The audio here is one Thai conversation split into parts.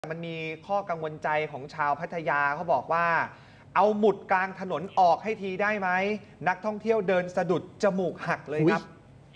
มันมีข้อกังวลใจของชาวพัทยาเขาบอกว่าเอาหมุดกลางถนนออกให้ทีได้ไหมนักท่องเที่ยวเดินสะดุดจมูกหักเลยครับ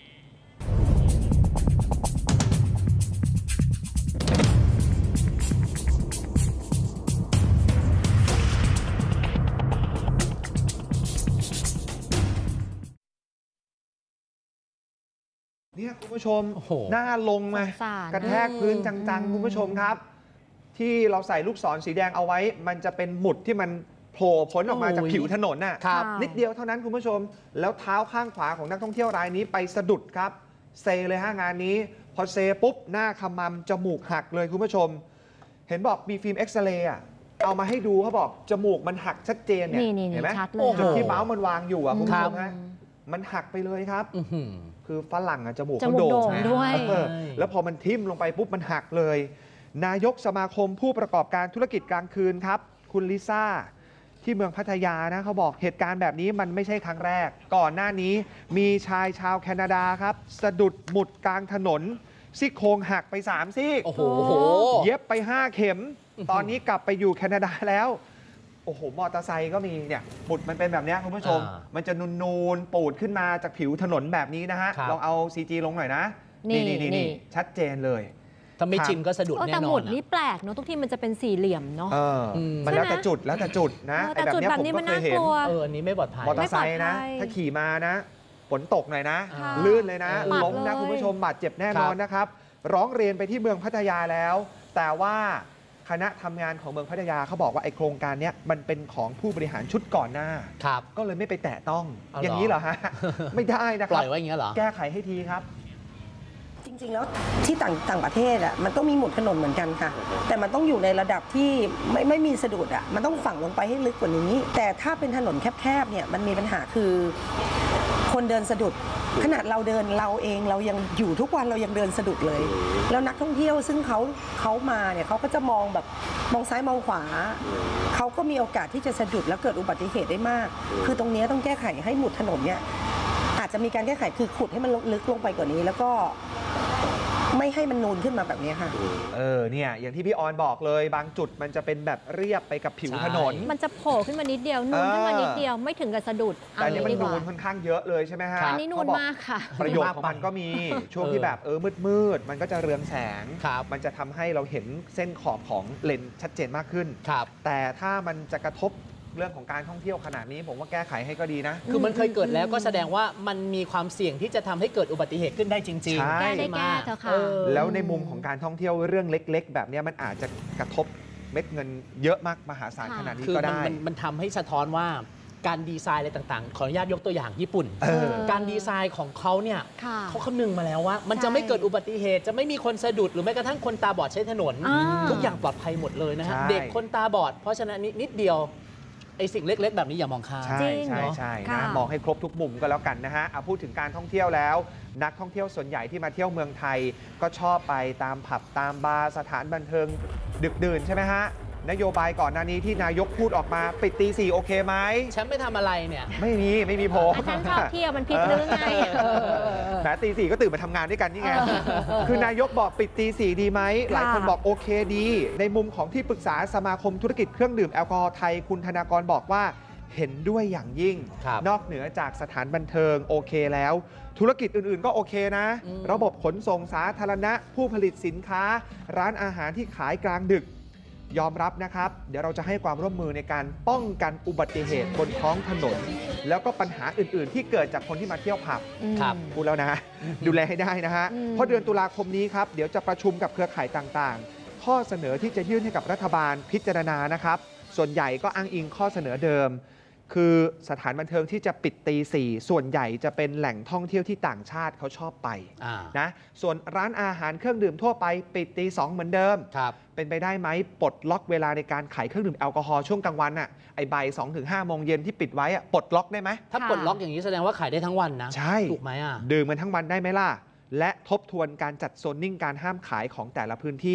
เนี่ยคุณผู้ชมหน้าลงมากระแทกพื้นจังๆคุณผู้ชมครับที่เราใส่ลูกศรสีแดงเอาไว้มันจะเป็นหมุดที่มันโผล่พ้นออกมาจากผิวถนนน่ะนิดเดียวเท่านั้นคุณผู้ชมแล้วเท้าข้างขวาของนักท่องเที่ยวรายนี้ไปสะดุดครับเซเลยฮะงานนี้พอเซปุ๊บหน้าขมำจมูกหักเลยคุณผู้ชมเห็นบอกมีฟิล์มเอ็กซเรย์เอามาให้ดูเขาบอกจมูกมันหักชัดเจนเนี่ยเห็นไหมจุดที่เมาส์มันวางอยู่อ่ะคุณผู้ชมฮะมันหักไปเลยครับคือฝรั่งจมูกเขาโด่งด้วยแล้วพอมันทิ่มลงไปปุ๊บมันหักเลยนายกสมาคมผู้ประกอบการธุรกิจกลางคืนครับคุณลิซ่าที่เมืองพัทยานะเขาบอกเหตุการณ์แบบนี้มันไม่ใช่ครั้งแรกก่อนหน้านี้มีชายชาวแคนาดาครับสะดุดหมุดกลางถนนซี่โครงหักไป3ซี่โอ้โหเย็บไป5เข็มตอนนี้กลับไปอยู่แคนาดาแล้วโอ้โหมอเตอร์ไซค์ก็มีเนี่ยหมุดมันเป็นแบบนี้คุณผู้ชมมันจะนูนๆปูดขึ้นมาจากผิวถนนแบบนี้นะฮะลองเอา CG ลงหน่อยนะนี่ชัดเจนเลยถ้าไม่ชินก็สะดุดแน่นอนแต่หมุดนี่แปลกเนาะทุกที่มันจะเป็นสี่เหลี่ยมเนาะมันแล้วแต่จุดนะแต่จุดแบบนี้มันน่ากลัวอันนี้ไม่ปลอดภัยมอเตอร์ไซค์นะถ้าขี่มานะฝนตกหน่อยนะลื่นเลยนะล้มนะคุณผู้ชมบาดเจ็บแน่นอนนะครับร้องเรียนไปที่เมืองพัทยาแล้วแต่ว่าคณะทำงานของเมืองพัทยาเขาบอกว่าไอ้โครงการนี้มันเป็นของผู้บริหารชุดก่อนหน้าก็เลยไม่ไปแตะต้องอย่างนี้เหรอฮะไม่ได้นะครับปล่อยไว้อย่างนี้เหรอแก้ไขให้ทีครับจริงๆแล้วที่ต่างประเทศมันต้องมีหมุดถนนเหมือนกันค่ะแต่มันต้องอยู่ในระดับที่ไม่มีสะดุดมันต้องฝังลงไปให้ลึกกว่านี้แต่ถ้าเป็นถนนแคบๆเนี่ยมันมีปัญหาคือคนเดินสะดุดขนาดเราเดินเราเองเรายังอยู่ทุกวันเรายังเดินสะดุดเลยแล้วนักท่องเที่ยวซึ่งเขามาเนี่ยเขาก็จะมองแบบมองซ้ายมองขวาเขาก็มีโอกาสที่จะสะดุดแล้วเกิดอุบัติเหตุได้มากคือตรงนี้ต้องแก้ไขให้หมุดถนนเนี่ยอาจจะมีการแก้ไขคือขุดให้มันลึกลงไปกว่านี้แล้วก็ไม่ให้มันนูนขึ้นมาแบบนี้ค่ะเนี่ยอย่างที่พี่ออนบอกเลยบางจุดมันจะเป็นแบบเรียบไปกับผิวถนนมันจะโผล่ขึ้นมานิดเดียวนูนขึ้นมานิดเดียวไม่ถึงกับสะดุดแต่นี่มันนูนค่อนข้างเยอะเลยใช่ไหมฮะอันนี้นูนมากค่ะประโยชน์ของมันก็มีช่วงที่แบบมืดมันก็จะเรืองแสงมันจะทำให้เราเห็นเส้นขอบของเลนชัดเจนมากขึ้นแต่ถ้ามันจะกระทบเรื่องของการท่องเที่ยวขนาดนี้ผมว่าแก้ไขให้ก็ดีนะคือมันเคยเกิดแล้วก็แสดงว่ามันมีความเสี่ยงที่จะทำให้เกิดอุบัติเหตุขึ้นได้จริงๆได้แก้เถอะค่ะแล้วในมุมของการท่องเที่ยวเรื่องเล็กๆแบบนี้มันอาจจะกระทบเม็ดเงินเยอะมากมหาศาลขนาดนี้ก็ได้มันทำให้สะท้อนว่าการดีไซน์อะไรต่างๆขออนุญาตยกตัวอย่างญี่ปุ่นการดีไซน์ของเขาเนี่ยเขาคำนึงมาแล้วว่ามันจะไม่เกิดอุบัติเหตุจะไม่มีคนสะดุดหรือแม้กระทั่งคนตาบอดใช้ถนนทุกอย่างปลอดภัยหมดเลยนะฮะเด็กคนตาบอดเพราะฉะนั้นนิดเดียวไอสิ่งเล็กๆแบบนี้อย่ามองข้ามใช่นะมองให้ครบทุกมุมก็แล้วกันนะฮะพูดถึงการท่องเที่ยวแล้วนักท่องเที่ยวส่วนใหญ่ที่มาเที่ยวเมืองไทยก็ชอบไปตามผับตามบาร์สถานบันเทิงดึกดื่นใช่ไหมฮะนโยบายก่อนหน้านี้ที่นายกพูดออกมาปิดตี 4โอเคไหมฉันไม่ทำอะไรเนี่ยไม่มีโผล่ฉันชอบเที่ยวมันผิดหรือไงแหมตี 4ก็ตื่นมาทำงานด้วยกันนี่ไงคือนายกบอกปิดตี 4ดีไหมหลายคนบอกโอเคดีในมุมของที่ปรึกษาสมาคมธุรกิจเครื่องดื่มแอลกอฮอล์ไทยคุณธนากรบอกว่าเห็นด้วยอย่างยิ่งนอกเหนือจากสถานบันเทิงโอเคแล้วธุรกิจอื่นๆก็โอเคนะระบบขนส่งสาธารณะผู้ผลิตสินค้าร้านอาหารที่ขายกลางดึกยอมรับนะครับเดี๋ยวเราจะให้ความร่วมมือในการป้องกันอุบัติเหตุบนท้องถนนแล้วก็ปัญหาอื่นๆที่เกิดจากคนที่มาเที่ยวผับพูดแล้วนะดูแลให้ได้นะฮะเพราะเดือนตุลาคมนี้ครับเดี๋ยวจะประชุมกับเครือข่ายต่างๆข้อเสนอที่จะยื่นให้กับรัฐบาลพิจารณานะครับส่วนใหญ่ก็อ้างอิงข้อเสนอเดิมคือสถานบันเทิงที่จะปิดตี 4ส่วนใหญ่จะเป็นแหล่งท่องเที่ยวที่ต่างชาติเขาชอบไปนะส่วนร้านอาหารเครื่องดื่มทั่วไปปิดตี 2เหมือนเดิมเป็นไปได้ไหมปลดล็อกเวลาในการขายเครื่องดื่มแอลกอฮอล์ช่วงกลางวันไอ้บ่าย2 ถึง 5 โมงเย็นที่ปิดไว้ปลดล็อกได้ไหมถ้าปลดล็อกอย่างนี้แสดงว่าขายได้ทั้งวันนะใช่ถูกไหมดื่มกันทั้งวันได้ไหมล่ะและทบทวนการจัดโซนนิ่งการห้ามขายของแต่ละพื้นที่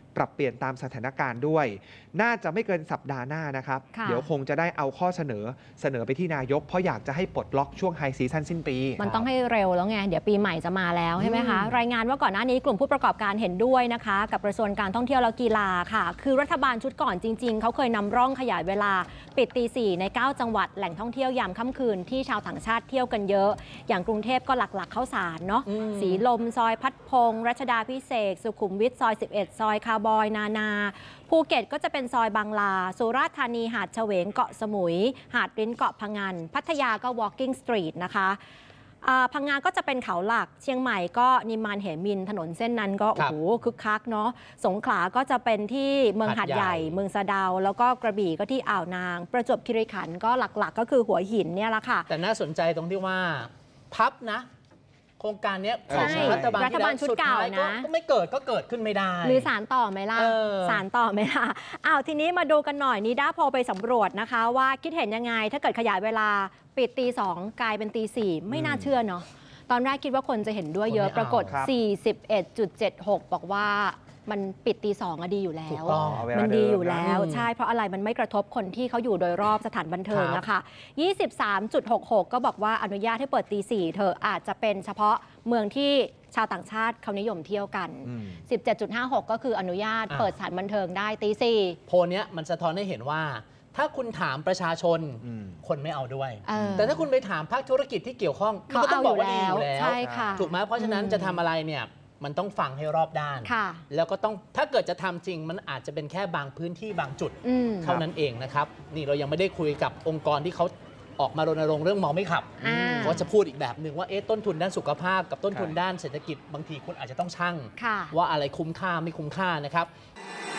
ปรับเปลี่ยนตามสถานการณ์ด้วยน่าจะไม่เกินสัปดาห์หน้านะครับค่ะเดี๋ยวคงจะได้เอาข้อเสนอไปที่นายกเพราะอยากจะให้ปลดล็อกช่วงไฮซีซั่นสิ้นปีมันต้องให้เร็วแล้วไง เดี๋ยวปีใหม่จะมาแล้วใช่ไหมคะ รายงานว่าก่อนหน้านี้กลุ่มผู้ประกอบการเห็นด้วยนะคะ กับกระทรวงการท่องเที่ยวและกีฬาค่ะ คือรัฐบาลชุดก่อนจริง ๆ เขาเคยนำร่องขยายเวลาปิดตี 4 ใน 9 จังหวัดแหล่งท่องเที่ยวยามค่ำคืนที่ชาวต่างชาติเที่ยวกันเยอะ อย่างกรุงเทพก็หลักๆเข้าสารเนาะ สีลมซอยพัดพงษ์รัชดาพิเศษกสุขุมวิทซอย 11 ซอยคาร์บอยนาภูเก็ตก็จะเป็นซอยบางลาสุราษฎร์ธานีหาดเฉวงเกาะสมุยหาดริ้นเกาะพะงันพัทยาก็ Walking Street นะคะพังงาก็จะเป็นเขาหลักเชียงใหม่ก็นิมมานเหมินถนนเส้นนั้นก็โอ้โหคึกคักเนาะสงขลาก็จะเป็นที่เมืองหาดใหญ่เมืองสะเดาแล้วก็กระบี่ก็ที่อ่าวนางประจวบคีรีขันธ์ก็หลักๆก็คือหัวหินเนี่ยแหละค่ะแต่น่าสนใจตรงที่ว่าพับนะ โครงการนี้ของใช่รัฐบาลรัฐบาลชุดเก่านะก็ไม่เกิดก็เกิดขึ้นไม่ได้หรือสารต่อไหมล่ะ สารต่อไหมล่ะทีนี้มาดูกันหน่อยนิด้าโพลไปสำรวจนะคะว่าคิดเห็นยังไงถ้าเกิดขยายเวลาปิดตี 2 กลายเป็นตี 4 ไม่น่าเชื่อเนาะตอนแรกคิดว่าคนจะเห็นด้วยเยอะ ปรากฏ 41.76 บอกว่ามันปิดตี 2ดีอยู่แล้ถูวกต้องมันดีอยู่แล้วใช่เพราะอะไรมันไม่กระทบคนที่เขาอยู่โดยรอบสถานบันเทิงนะคะ 23.66 ก็บอกว่าอนุญาตให้เปิดตี 4 เธออาจจะเป็นเฉพาะเมืองที่ชาวต่างชาติเขานิยมเที่ยวกัน 17.56 ก็คืออนุญาตเปิดสถานบันเทิงได้ตี 4 โพลเนี้ยมันสะท้อนให้เห็นว่า ถ้าคุณถามประชาชนคนไม่เอาด้วย แต่ถ้าคุณไปถามภาคธุรกิจที่เกี่ยวข้องเขาก็ต้เอาองอบอกยู่ว่าดีแล้อวยู่แล้วใช่ค่ะถูกไหมเพราะฉะนั้นจะทำอะไรเนี่ยมันต้องฟังให้รอบด้านค่ะแล้วก็ต้องถ้าเกิดจะทำจริงมันอาจจะเป็นแค่บางพื้นที่บางจุดเท่านั้นเองนะครับนี่เรายังไม่ได้คุยกับองค์กรที่เขาออกมารณรงค์เรื่องเมาไม่ขับเขาจะพูดอีกแบบหนึ่งว่าต้นทุนด้านสุขภาพกับต้นทุนด้านเศรษฐกิจบางทีคุณอาจจะต้องชั่งว่าอะไรคุ้มค่าไม่คุ้มค่านะครับ